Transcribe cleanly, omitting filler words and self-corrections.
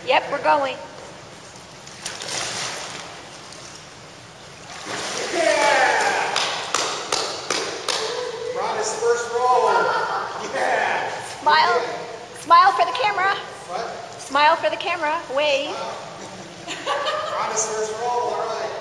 Yep, we're going. Yeah! Rhonda's first roll. Yeah! Smile. Smile for the camera. What? Smile for the camera. Wave. Rhonda's first roll, all right.